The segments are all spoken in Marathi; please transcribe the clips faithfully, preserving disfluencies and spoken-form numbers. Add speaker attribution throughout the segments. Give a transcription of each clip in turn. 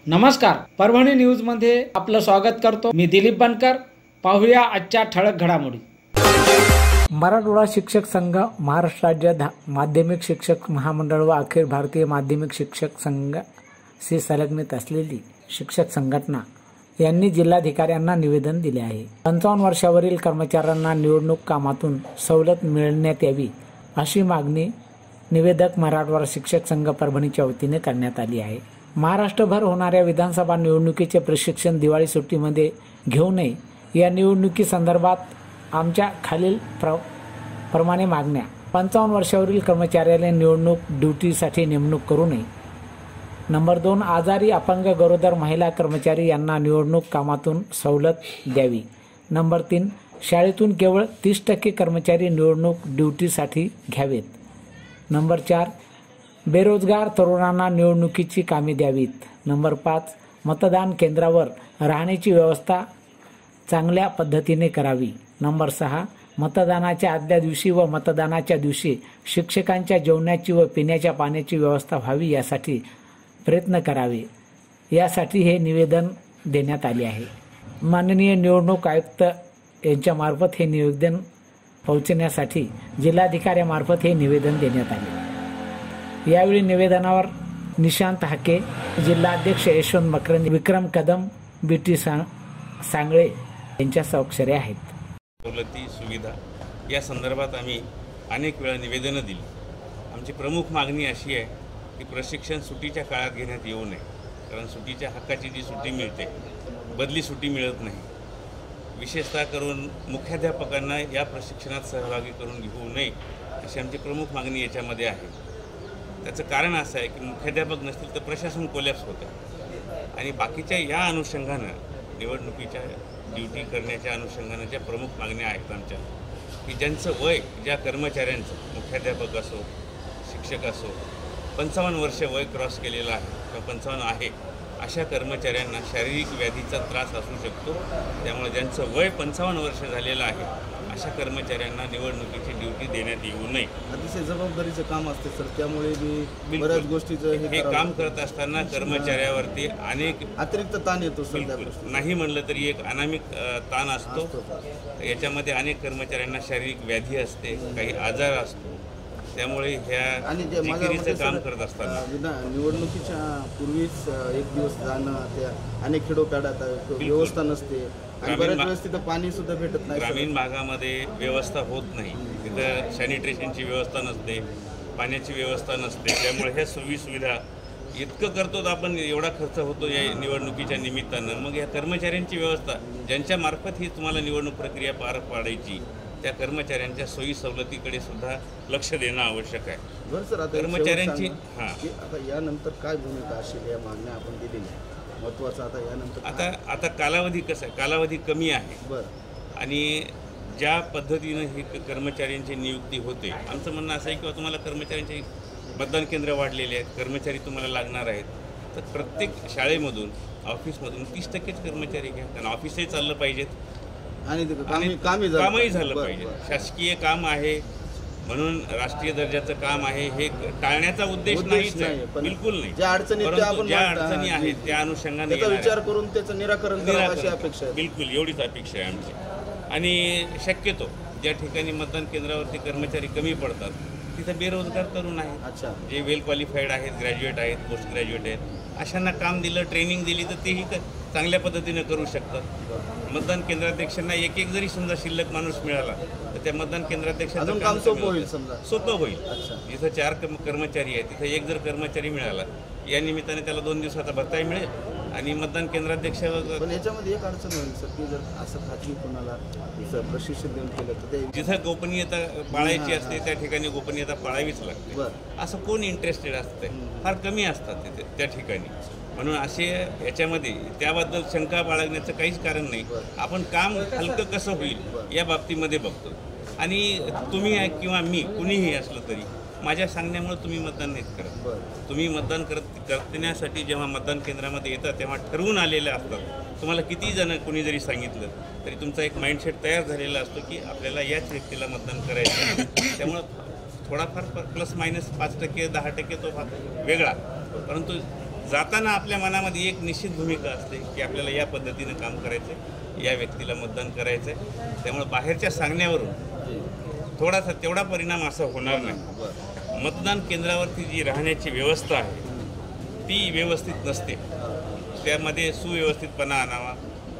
Speaker 1: नमस्कार, परभणी न्यूज मध्ये आपलं स्वागत करतो। मी दिलीप बनकर। पाहूया आजच्या ठळक घडामोडी।
Speaker 2: मराठवाडा शिक्षक संघ, महाराष्ट्र राज्य माध्यमिक शिक्षक महामंडळ व अखिल भारतीय माध्यमिक शिक्षक संघाशी संलग्नित असलेली शिक्षक संघटना यांनी जिल्हाधिकाऱ्यांना निवेदन दिले आहे। पंचावन्न वर्षावरील कर्मचाऱ्यांना निवडणूक कामातून सवलत मिळण्यात यावी अशी मागणी निवेदक मराठवाडा शिक्षक संघ परभणीच्या वतीने करण्यात आली आहे। महाराष्ट्रभर होणाऱ्या विधानसभा निवडणुकीचे प्रशिक्षण दिवाळी सुट्टीमध्ये घेऊ नये, या निवडणुकी संदर्भात आमच्या खालील प्र प्रमाणे मागण्या। पंचावन्न वर्षावरील कर्मचाऱ्याला निवडणूक ड्युटीसाठी नेमणूक करू नये। नंबर दोन, आजारी अपंग गरोदर महिला कर्मचारी यांना निवडणूक कामातून सवलत द्यावी। नंबर तीन, शाळेतून केवळ तीस टक्के कर्मचारी निवडणूक ड्युटीसाठी घ्यावेत। नंबर चार, बेरोजगार तरुणांना निवडणुकीची कामे द्यावीत। नंबर पाच, मतदान केंद्रावर राहण्याची व्यवस्था चांगल्या पद्धतीने करावी। नंबर सहा, मतदानाच्या आदल्या दिवशी व मतदानाच्या दिवशी शिक्षकांच्या जेवणाची व पिण्याच्या पाण्याची व्यवस्था व्हावी यासाठी प्रयत्न करावे, यासाठी हे निवेदन देण्यात आले आहे। माननीय निवडणूक आयुक्त यांच्यामार्फत हे निवेदन पोहोचण्यासाठी जिल्हाधिकाऱ्यांमार्फत हे निवेदन देण्यात आले। यावेळी निवेदनावर निशांत हाके, जिल्हाध्यक्ष यशवंत मकरंद, विक्रम कदम, बीटी सांगळे यांच्या स्वाक्षरी आहेत।
Speaker 3: सवलती सुविधा या संदर्भात आम्ही अनेक वेळा निवेदनं दिली। आमची प्रमुख मागणी अशी आहे की प्रशिक्षण सुट्टीच्या काळात घेण्यात येऊ नये, कारण सुट्टीच्या हक्काची जी सुट्टी मिळते बदली सुट्टी मिळत नाही। विशेषतः करून मुख्याध्यापकांना या प्रशिक्षणात सहभागी करून घेऊ नये अशी आमची प्रमुख मागणी याच्यामध्ये आहे। त्याचं कारण असं आहे की मुख्याध्यापक नसतील तर प्रशासन कोलॅप्स होतं आणि बाकीच्या या अनुषंगानं निवडणुकीच्या ड्युटी करण्याच्या अनुषंगानं ज्या प्रमुख मागण्या आहेत आमच्या, की ज्यांचं वय, ज्या कर्मचाऱ्यांचं मुख्याध्यापक असो शिक्षक असो पंचावन्न वर्ष वय क्रॉस केलेलं आहे किंवा पंचावन्न आहे, अशा कर्मचाऱ्यांना शारीरिक व्याधीचा त्रास असू शकतो। त्यामुळे ज्यांचं वय पंचावन्न वर्ष झालेलं आहे अशा कर्मचाऱ्यांना निवडणुकीची ड्युटी देण्यात येऊ नये।
Speaker 4: अतिशय जबाबदारीचं काम असते सर, त्यामुळे मी बऱ्याच गोष्टीचं
Speaker 3: हे काम करत असताना कर्मचाऱ्यावरती अनेक
Speaker 4: अतिरिक्त ताण येतो सर।
Speaker 3: नाही म्हणलं तरी एक अनामिक ताण असतो। याच्यामध्ये अनेक कर्मचाऱ्यांना शारीरिक व्याधी असते, काही आजार असतो। त्यामुळे ह्या जिकिरीचं काम करत असताना
Speaker 4: निवडणुकीच्या पूर्वीच एक दिवस जाणं, त्या अनेक खेडोपाड्यात व्यवस्था नसते आणि बऱ्याच वेळेस तिथं पाणी सुद्धा भेटत नाही।
Speaker 3: ग्रामीण भागामध्ये व्यवस्था होत नाही, तिथं सॅनिटेशनची व्यवस्था नसते, पाण्याची व्यवस्था नसते। त्यामुळे ह्या सोयी सुविधा इतकं करतो तर आपण एवढा खर्च होतो या निवडणुकीच्या निमित्तानं, मग या कर्मचाऱ्यांची व्यवस्था ज्यांच्या मार्फत ही तुम्हाला निवडणूक प्रक्रिया पार पाडायची त्या कर्मचाऱ्यांच्या सोयी सवलतीकडे सुद्धा लक्ष देणं आवश्यक आहे।
Speaker 4: बरं सर, आता
Speaker 3: कर्मचाऱ्यांची हां
Speaker 4: आता यानंतर काय भूमिका असेल या मागण्या आपण दिलेल्या महत्त्वाचं आता यानंतर
Speaker 3: आता आता कालावधी कसा आहे, कालावधी कमी आहे।
Speaker 4: बरं,
Speaker 3: आणि ज्या पद्धतीनं ही कर्मचाऱ्यांची नियुक्ती होते, आमचं म्हणणं असं आहे किंवा तुम्हाला कर्मचाऱ्यांचे मतदान केंद्र वाढलेले आहेत, कर्मचारी तुम्हाला लागणार आहेत, तर प्रत्येक शाळेमधून ऑफिसमधून तीस टक्केच कर्मचारी घ्या, कारण ऑफिसही चाललं पाहिजेत आणि कामही झालं पाहिजे। शासकीय काम आहे म्हणून राष्ट्रीय दर्जाचं काम आहे हे टाळण्याचा उद्देश नाहीच आहे, बिलकुल नाही।
Speaker 4: ज्या अडचणी
Speaker 3: ज्या अडचणी आहेत त्या अनुषंगाने
Speaker 4: विचार करून त्याचं निराकरण करावं अशी अपेक्षा आहे।
Speaker 3: बिलकुल एवढीच अपेक्षा आहे आमची। आणि शक्यतो ज्या ठिकाणी मतदान केंद्रावरती कर्मचारी कमी पडतात तिथं बेरोजगार तरुण आहेत, अच्छा, जे वेल क्वालिफाईड आहेत, ग्रॅज्युएट आहेत, पोस्ट ग्रॅज्युएट आहेत, अशांना काम दिलं, ट्रेनिंग दिली तर तेही चांगल्या पद्धतीनं करू शकतात। मतदान केंद्राध्यक्षांना एक एक जरी समजा शिल्लक माणूस मिळाला तर त्या मतदान केंद्राध्यक्षांचं काम सोपं होईल सोपं होईल जिथं चार कर्मचारी आहेत तिथं एक जर कर्मचारी मिळाला, या निमित्ताने त्याला दोन दिवसाचा भत्ताही मिळेल आणि मतदान केंद्राध्यक्ष।
Speaker 4: पण याच्यामध्ये एक अडचण होईल सर की जर असं खाजगी कोणाला प्रशिक्षण देऊन केलं तर
Speaker 3: जिथं गोपनीयता पाळायची असते त्या ठिकाणी गोपनीयता पाळावीच लागते। असं कोण इंटरेस्टेड असतं, फार कमी असतात तिथे त्या ठिकाणी। म्हणून असे याच्यामध्ये त्याबद्दल शंका बाळगण्याचं काहीच कारण नाही। आपण काम हलकं कसं होईल या बाबतीमध्ये बघतो आणि तुम्ही किंवा मी कुणीही असलं तरी माझ्या सांगण्यामुळे तुम्ही मतदान नाहीत करत। तुम्ही मतदान करत करण्यासाठी जेव्हा मतदान केंद्रामध्ये येतात तेव्हा ठरवून आलेले असतात। तुम्हाला किती जण कुणी जरी सांगितलं तरी तुमचा एक माइंडसेट तयार झालेला असतो की आपल्याला याच व्यक्तीला मतदान करायचं। त्यामुळं थोडाफार प्लस मायनस पाच टक्के दहा टक्के तो वेगळा, परंतु जाताना आपल्या मनामध्ये एक निश्चित भूमिका असते की आपल्याला या पद्धतीनं काम करायचं आहे, या व्यक्तीला मतदान करायचं आहे. त्यामुळे बाहेरच्या सांगण्यावरून थोडासा तेवढा परिणाम असा होणार नाही. मतदान केंद्रावरती जी राहण्याची व्यवस्था आहे ती व्यवस्थित नसते, त्यामध्ये सुव्यवस्थितपणा आणावा.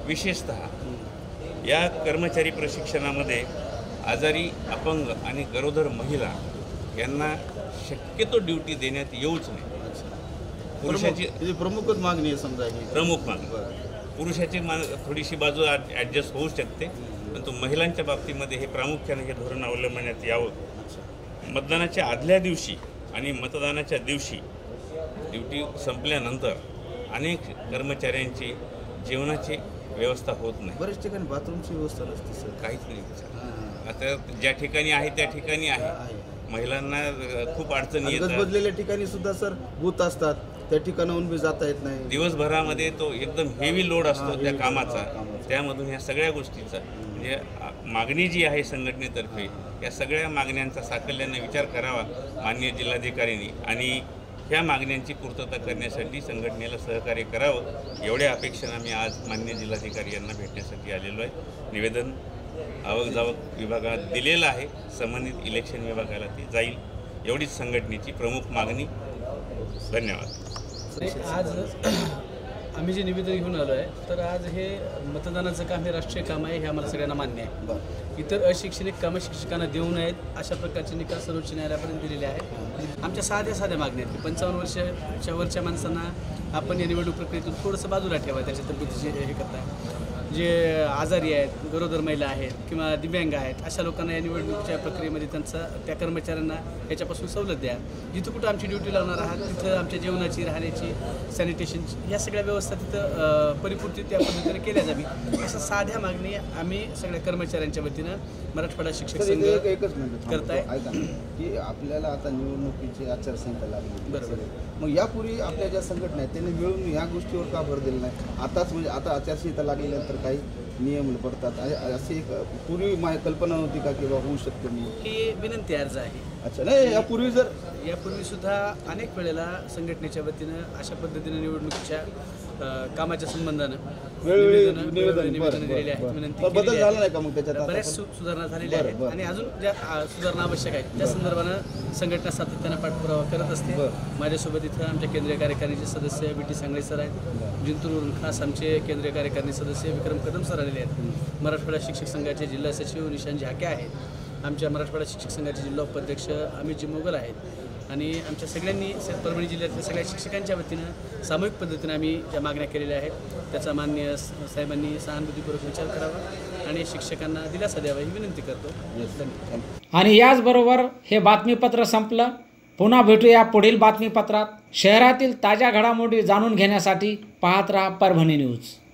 Speaker 3: विशेषतः या कर्मचारी प्रशिक्षणामध्ये आजारी, अपंग आणि गरोदर महिला यांना शक्यतो ड्युटी देण्यात येऊच नाही. पुरुषाची
Speaker 4: प्रमुखच मागणी आहे समजा ही
Speaker 3: प्रमुख मागणी. पुरुषाची मा थोडीशी बाजू ॲडजस्ट होऊ शकते, परंतु महिलांच्या बाबतीमध्ये हे प्रामुख्याने हे धोरण अवलंबण्यात यावं. मतदानाच्या आदल्या दिवशी आणि मतदानाच्या दिवशी ड्युटी संपल्यानंतर अनेक कर्मचाऱ्यांची जेवणाची व्यवस्था होत नाही.
Speaker 4: बऱ्याच ठिकाणी बाथरूमची व्यवस्था नसते सर.
Speaker 3: काहीच नाही. आता ज्या ठिकाणी आहे त्या ठिकाणी आहे. महिलांना खूप अडचणी येतात.
Speaker 4: गजबजलेल्या ठिकाणी सुद्धा सर बूथ असतात, त्या ठिकाणाहून बी जाता येत नाही.
Speaker 3: दिवसभरामध्ये तो एकदम हेवी लोड असतो त्या कामाचा. त्यामधून ह्या सगळ्या गोष्टीचा म्हणजे मागणी जी आहे संघटनेतर्फे या सगळ्या मागण्यांचा साकल्याने विचार करावा माननीय जिल्हाधिकाऱ्यांनी आणि ह्या मागण्यांची पूर्तता करण्यासाठी संघटनेला सहकार्य करावं. एवढ्या अपेक्षेनं मी आज माननीय जिल्हाधिकारी यांना भेटण्यासाठी आलेलो आहे. निवेदन आवक जावक विभागात दिलेलं आहे, संबंधित इलेक्शन विभागाला ती जाईल, एवढीच संघटनेची प्रमुख मागणी. धन्यवाद.
Speaker 5: आज आम्ही जे निवेदन घेऊन आलो आहे तर आज हे मतदानाचं काम हे राष्ट्रीय काम आहे हे आम्हाला सगळ्यांना मान्य आहे. इतर अशैक्षणिक कामं शिक्षकांना देऊ नयेत अशा प्रकारचे निकाल सर्वोच्च न्यायालयापर्यंत दिलेले आहेत. आमच्या साध्या साध्या मागण्या आहेत की पंचावन्न वर्षाच्या वरच्या माणसांना आपण या निवडणूक प्रक्रियेतून थोडंसं बाजूला ठेवा. त्याच्या तब्येतीचे हे करताय, जे आजारी आहेत, गरोदर महिला आहेत किंवा दिव्यांग आहेत अशा लोकांना या निवडणुकीच्या प्रक्रियेमध्ये त्यांचा त्या कर्मचाऱ्यांना याच्यापासून सवलत द्या. जिथं कुठं आमची ड्युटी लावणार आहात तिथं आमच्या जेवणाची, राहण्याची, सॅनिटेशनची या सगळ्या व्यवस्था तिथं परिपूर्ती त्या पद्धतीने केल्या जावी. अशा साध्या मागणी आम्ही सगळ्या कर्मचाऱ्यांच्या वतीनं मराठवाडा शिक्षक संघ
Speaker 4: एकच मिनिट
Speaker 5: करताय.
Speaker 4: ऐका की आपल्याला आता निवडणुकीची आचारसंहिता लागली.
Speaker 5: बरोबर.
Speaker 4: मग यापूर्वी आपल्या ज्या संघटना आहेत त्यांनी मिळून या गोष्टीवर का भर दिला नाही? आताच म्हणजे आता आचारसंहिता लागल्यानंतर काही नियम पडतात अशी एक पूर्वी माझी कल्पना नव्हती का किंवा होऊ शकते मी
Speaker 5: ही विनंती अर्ज आहे.
Speaker 4: अच्छा नाही यापूर्वी जर
Speaker 5: यापूर्वी सुद्धा अनेक वेळेला संघटनेच्या वतीनं अशा पद्धतीने निवडणुकीच्या कामाच्या संबंधानं निवेदन दिलेली आहेत, विनंती
Speaker 4: बदल झाला नाही का मग त्याच्यात?
Speaker 5: बऱ्याच सुधारणा झालेल्या आहेत आणि अजून ज्या सुधारणा आवश्यक आहेत त्या संदर्भानं संघटना सातत्यानं पाठपुरावा करत असते. माझ्यासोबत इथं आमच्या केंद्रीय कार्यकारिणीचे सदस्य बी टी सांगळे सर आहेत, जिंतूरवरून खास आमचे केंद्रीय कार्यकारिणी सदस्य विक्रम कदम सर आलेले आहेत, मराठवाडा शिक्षक संघाचे जिल्हा सचिव निशांत झाके आहेत, आमच्या मराठवाडा शिक्षक संघाचे जिल्हा उपाध्यक्ष अमितजी मोगल आहेत आणि आमच्या सगळ्यांनी परभणी जिल्ह्यातल्या सगळ्या शिक्षकांच्या वतीनं सामूहिक पद्धतीने आम्ही ज्या मागण्या केलेल्या आहेत त्याचा मान्य साहेबांनी सहानुभूतीपूर्वक विचार करावा आणि शिक्षकांना दिलासा द्यावा ही विनंती करतो. धन्यवाद.
Speaker 1: आणि याचबरोबर हे बातमीपत्र संपलं. पुन्हा भेटूया पुढील बातमीपत्रात. शहरातील ताज्या घडामोडी जाणून घेण्यासाठी पाहत राहा परभणी न्यूज.